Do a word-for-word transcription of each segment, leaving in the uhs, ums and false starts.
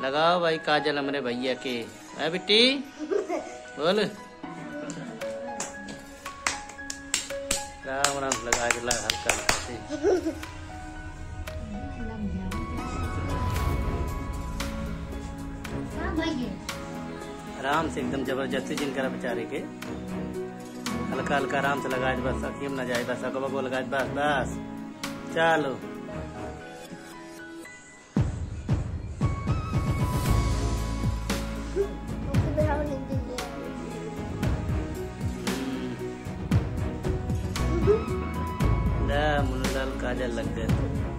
लगाओ भाई काजल हमरे भैया के। है बिट्टी बोल राम राम लगा के लगा हल्का से। आराम से एकदम जबरदस्ती जिनकर बेचारे के हल्का हल्का आराम से लगाए बस अखीम न जाए बस अकबा को लगाए बस बस चलो। मुन्नलाल काजल लग गए।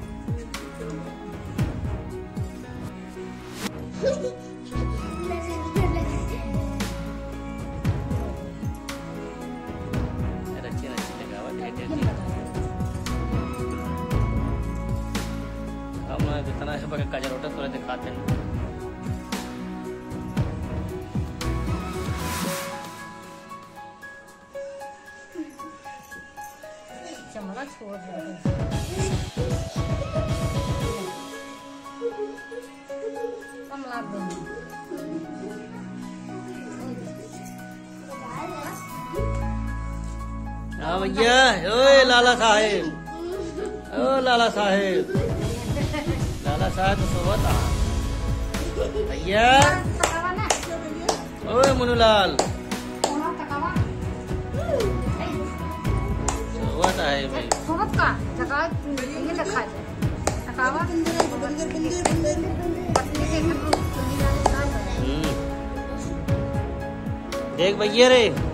जितना है काजल होता थोड़ा दिखाते हैं। चमड़ा छोड़ दे कम लाभ देंगे। हाँ भैया ओए लाला साहेब ओ लाला साहेब लाला साहेब तो सोवा था भैया। ओए मुनुलाल सोवा था है भाई सोवा का जगह ये दिखा दे तकावा देख भैया रे।